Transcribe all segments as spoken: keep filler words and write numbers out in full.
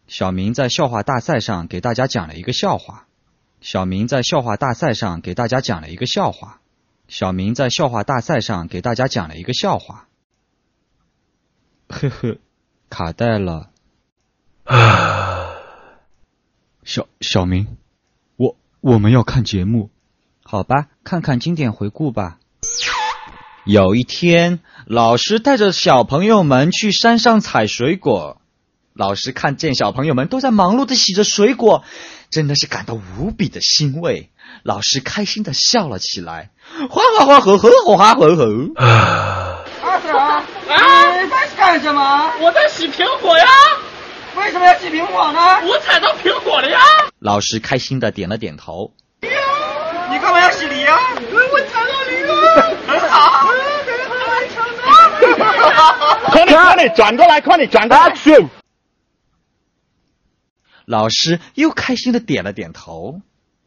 小明在笑话大赛上给大家讲了一个笑话。小明在笑话大赛上给大家讲了一个笑话。小明在笑话大赛上给大家讲了一个笑话。呵呵，卡带了。小小明，我我们要看节目。好吧，看看经典回顾吧。有一天，老师带着小朋友们去山上采水果。老师看见小朋友们都在忙碌地洗着水果，真的是感到无比的欣慰。老师开心地笑了起来，哗哗哗呵呵，哗哗呵呵。 二婶啊，你在干什么？ 我在洗苹果呀。 为什么要洗苹果呢？ 我踩到苹果了呀。 老师开心地点了点头。 你干嘛要洗梨呀？ 我踩到梨了。 很好。 快点快点转过来，快点转过来。 老师又开心地点了点头。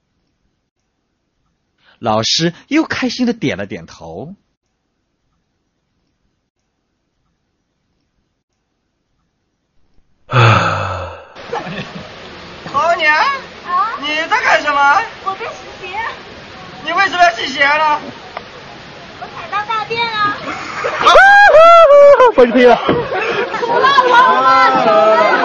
老师又开心地点了点头。 猴娘， 啊， 你在干什么？ 我在洗鞋。 你为什么要洗鞋呢？ 我踩到大便了。 放屁了！ 除了我，我手了。